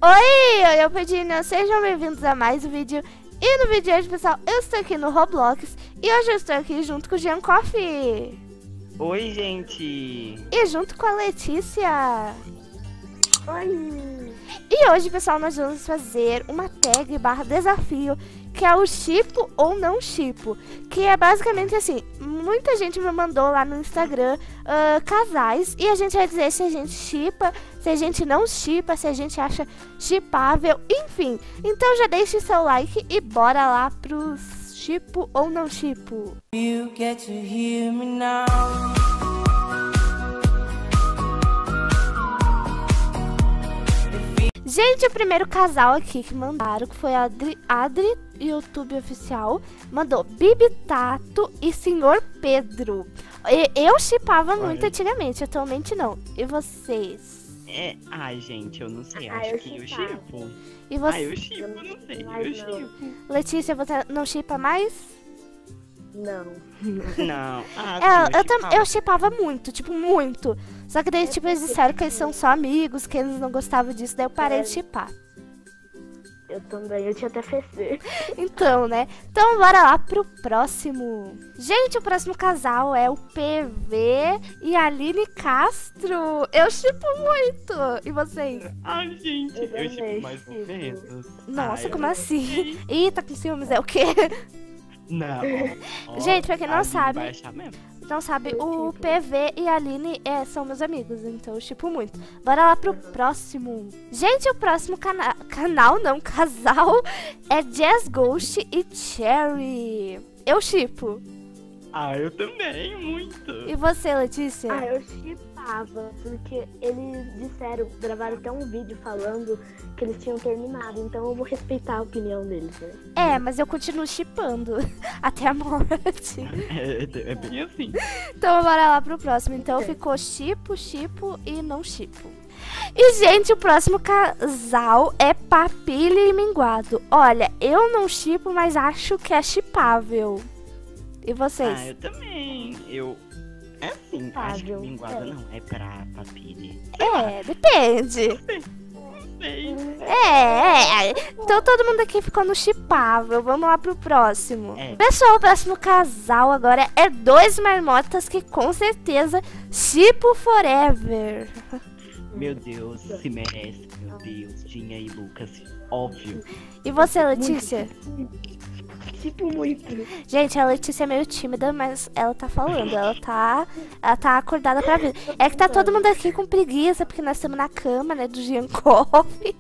Oi, eu Pedinho, sejam bem-vindos a mais um vídeo. E no vídeo de hoje, pessoal, eu estou aqui no Roblox e hoje eu estou aqui junto com o Jean Coffee. Oi, gente! E junto com a Letícia. Oi! E hoje, pessoal, nós vamos fazer uma tag / desafio, que é o chipo ou não chipo. Que é basicamente assim, muita gente me mandou lá no Instagram casais, e a gente vai dizer se a gente chipa, se a gente não chipa, se a gente acha chipável, enfim. Então já deixe seu like e bora lá pro chipo ou não chipo. You get to hear me now. Gente, o primeiro casal aqui que mandaram, que foi a Adri YouTube Oficial, mandou Bibi Tato e Senhor Pedro. Eu chipava muito antigamente, atualmente não. E vocês? Ai, gente, eu não sei, Ah, acho eu que eu chipava. chipo. E você? Eu chipo, não sei, Mas eu não. chipo. Letícia, você não chipa mais? Não. Não, sim, Eu chipava muito, tipo, muito. Só que daí, tipo, eles disseram que eles são só amigos, que eles não gostavam disso, daí eu parei de chipar. Eu também, eu tinha até FC. Então, né? Então, bora lá pro próximo. Gente, o próximo casal é o PV e a Aline Castro. Eu chipo muito. E vocês? Ai, gente, Eu eu também chipo mais chipo. momentos. Nossa, Ai, como eu assim? Ih, tá com ciúmes, é o quê? Não. Ó, Gente, pra quem não a Aline sabe- vai achar mesmo. Não sabe, Eu o chipo. PV e a Aline são meus amigos, então eu chipo muito. Bora lá pro próximo. Gente, o próximo casal é Jazz Ghost e Cherry. Eu chipo. Ah, eu também, muito. E você, Letícia? Eu chipava, porque eles disseram, gravaram até um vídeo falando que eles tinham terminado, então eu vou respeitar a opinião deles, né? É, mas eu continuo chipando até a morte. É bem assim. Então bora lá pro próximo. Então ficou chipo e não chipo. E, gente, o próximo casal é Papilha e Minguado. Olha, eu não chipo, mas acho que é chipável. E vocês? Ah, eu também. É assim, acho que Chipável, minguada é. não é pra papilha. Depende. Não sei. Então todo mundo aqui ficou no chipável. Vamos lá pro próximo. É. Pessoal, o próximo casal agora é dois marmotas que com certeza chipo forever. Meu Deus, se merece. Meu Deus, Dinha e Lucas, óbvio. E você, Letícia? Tipo muito. Gente, a Letícia é meio tímida, mas ela tá falando. Ela tá acordada pra vida. É que tá todo mundo aqui com preguiça, porque nós estamos na cama, né, do Jean Coffee.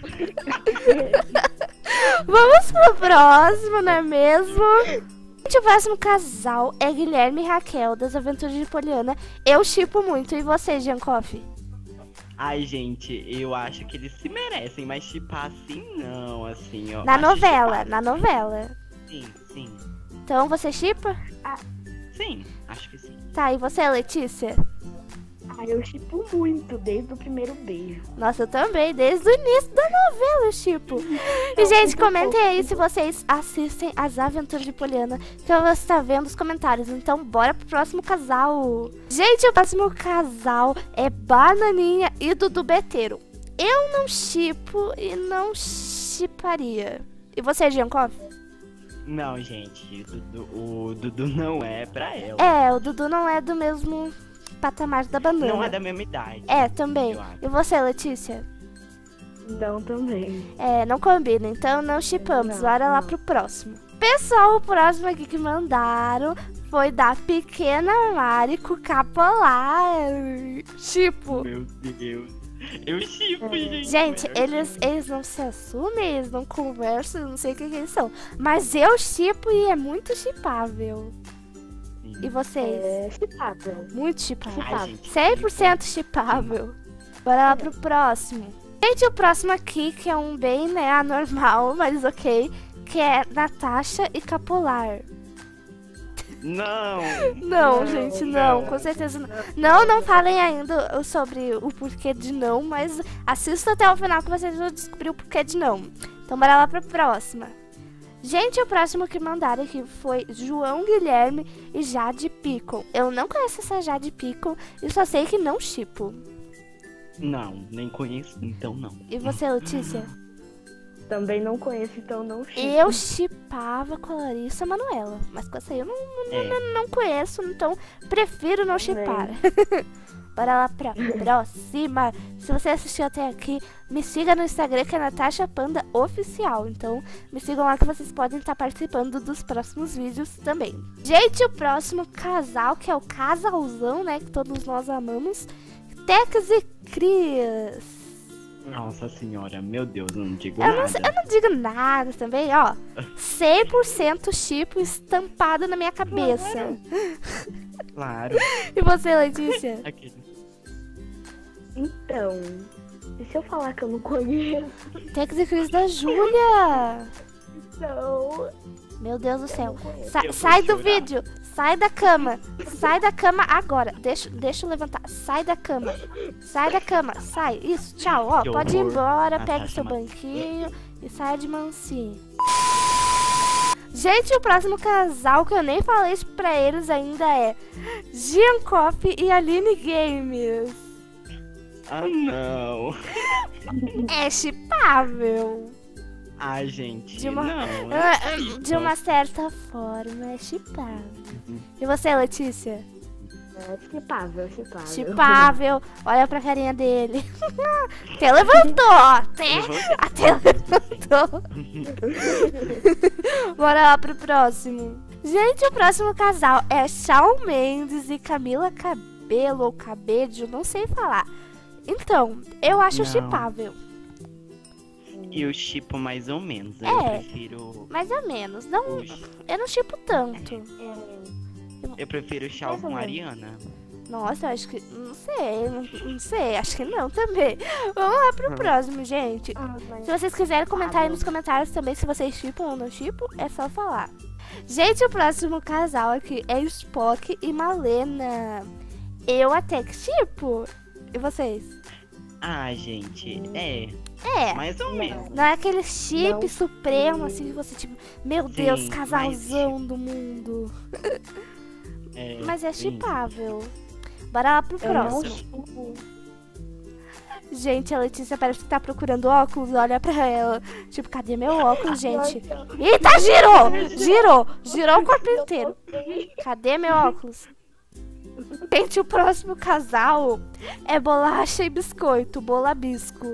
Vamos pro próximo, não é mesmo? Gente, o próximo casal é Guilherme e Raquel, das Aventuras de Poliana. Eu chipo muito. E você, Jean Coffee? Ai, gente, eu acho que eles se merecem, mas chipar assim não, assim, ó. Na Acho novela, chipar- na novela. Sim. Então você chipa? Sim, acho que sim. Tá, e você, Letícia? Eu chipo muito, desde o primeiro beijo. Nossa, eu também, desde o início da novela, eu chipo. E, gente, comentem aí se vocês assistem As Aventuras de Poliana, que eu vou estar vendo os comentários. Então, bora pro próximo casal. Gente, o próximo casal é Bananinha e Dudu Beteiro. Eu não chipo e não chiparia. E você, Giancov? Não, gente, o Dudu não é pra ela. É, o Dudu não é do mesmo patamar da banana. Não é da mesma idade. É, também. Eu acho. E você, Letícia? Não, também. Não combina, então não chipamos. Não, Bora lá não. pro próximo. Pessoal, o próximo aqui que mandaram foi da Pequena Marico Capolar. Chipo. Meu Deus. Eu chipo, gente. Gente, eles não se assumem, eles não conversam, eu não sei o que eles são. Mas eu chipo e é muito chipável. E vocês? É chipável. Muito chipável. Ai, gente, 100% chipável. Bora lá pro próximo. Gente, o próximo aqui, que é um bem, né, anormal, mas ok, que é Natasha e Capolar. Não. Não, gente, não, com certeza não. Não falem ainda sobre o porquê de não, mas assista até o final que vocês vão descobrir o porquê de não. Então bora lá pra próxima. Gente, o próximo que mandaram aqui foi João Guilherme e Jade Picon. Eu não conheço essa Jade Picon e só sei que não chipo. Não, nem conheço, então não. E você, Letícia? Também não conheço, então não chipo. Eu chipava com a Larissa Manoela, mas com essa aí eu não conheço, então prefiro não chipar. Bora lá pra próxima. Se você assistiu até aqui, me siga no Instagram, que é Natasha Panda Oficial. Então, me sigam lá que vocês podem estar participando dos próximos vídeos também. Gente, o próximo casal, que é o casalzão, né, que todos nós amamos, Tex e Cris. Nossa senhora, meu Deus, eu não digo Eu nada. não digo nada também, ó. 100% chip estampado na minha cabeça. Claro. E você, Letícia? Aquele. Então, e se eu falar que eu não conheço? Tex e Cris da Júlia. Então, Meu Deus do céu. conheço. Eu vou Sai do chorar. vídeo. Sai da cama. Sai da cama agora. Deixa eu levantar. Sai da cama. Sai da cama. Sai. Isso, tchau. Ó, Que pode ir horror. embora. Natasha, Pegue seu mas- banquinho e saia de mansinho. Gente, o próximo casal que eu nem falei isso pra eles ainda é Gian Coffee e Aline Games. Ah, não. É chipável. Ai, gente, De uma- não. De uma certa forma, é chipável. E você, Letícia? É chipável. Chipável. Olha pra carinha dele. Até levantou, ó. Até levantou. Bora lá pro próximo. Gente, o próximo casal é Shawn Mendes e Camila Cabello ou Cabello, não sei falar. Então, eu acho Não. chipável. Eu chipo mais ou menos. É. Eu prefiro. Mais ou menos. Não, eu não chipo tanto. Eu prefiro Shawn com Mais ou Ariana. Nossa, eu acho que. Não sei. Acho que não também. Vamos lá pro próximo, gente. Se vocês quiserem comentar aí nos comentários também se vocês chipam ou não chipam, é só falar. Gente, o próximo casal aqui é Spock e Malena. Eu até que chipo. E vocês? Ah, gente, É. mais ou menos. Não é aquele chip Não. supremo, assim, que você tipo, meu Deus, Sim, casalzão do mundo. É, Mas é sim. chipável. Bora lá pro Eu não próximo. chipo. Gente, a Letícia parece que tá procurando óculos, olha pra ela. Tipo, cadê meu óculos, gente? Eita, girou o corpo inteiro. Cadê meu óculos? Gente, o próximo casal é bolacha e biscoito, bolabisco.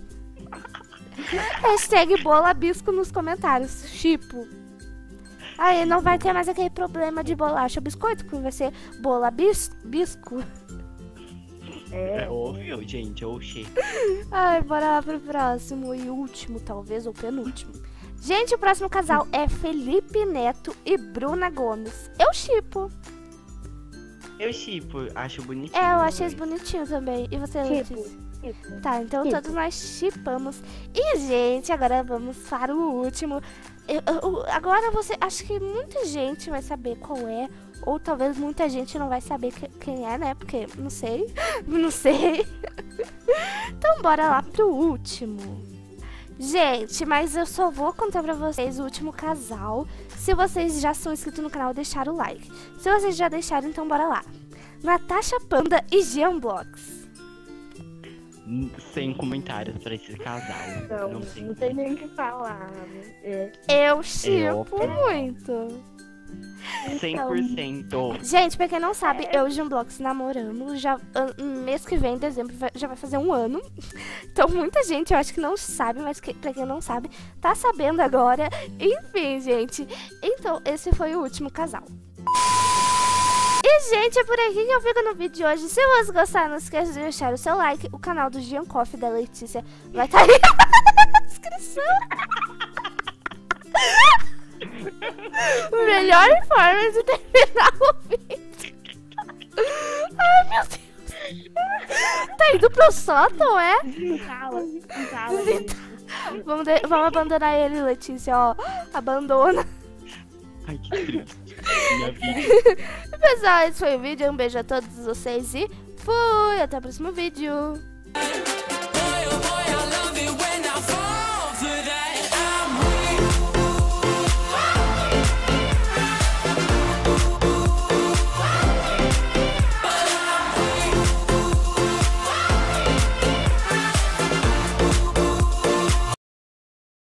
Hashtag bolabisco nos comentários, tipo. Aí não vai ter mais aquele problema de bolacha ou biscoito, que vai ser bolabisco. É óbvio, gente, oxê. Ai, bora lá pro próximo e último, talvez, ou penúltimo. Gente, o próximo casal é Felipe Neto e Bruna Gomes. Eu chipo. Eu chipo, acho bonitinho. É, eu achei eles bonitinhos também. E você, Chipo. Letícia? Tá, então todos nós chipamos. E, gente, agora vamos para o último. Agora você... Acho que muita gente vai saber qual é. Ou talvez muita gente não vai saber quem é, né? Porque, não sei. Não sei. Então, bora lá pro último. Gente, mas eu só vou contar pra vocês o último casal. Se vocês já são inscritos no canal, deixar o like. Se vocês já deixaram, então bora lá. Natasha Panda e Jean Blox. Sem comentários pra esse casal. Não tem nem o que falar. Eu chipo óbvio. muito. 100%. Gente, pra quem não sabe, eu e o Jean Blox namoramos. Já, mês que vem, em dezembro, já vai fazer um ano. Então muita gente, eu acho que não sabe, mas pra quem não sabe, tá sabendo agora. Enfim, gente. Então, esse foi o último casal. E, gente, é por aqui que eu fico no vídeo de hoje. Se vocês gostaram, não esqueça de deixar o seu like. O canal do Gian Coffee da Letícia vai estar aí na descrição. Melhor forma de terminar o vídeo. Ai, meu Deus. Tá indo pro sótão, é? Cala. Vamos abandonar ele, Letícia, ó. Abandona. Ai, que triste. Minha vida. Pessoal, esse foi o vídeo. Um beijo a todos vocês e fui! Até o próximo vídeo.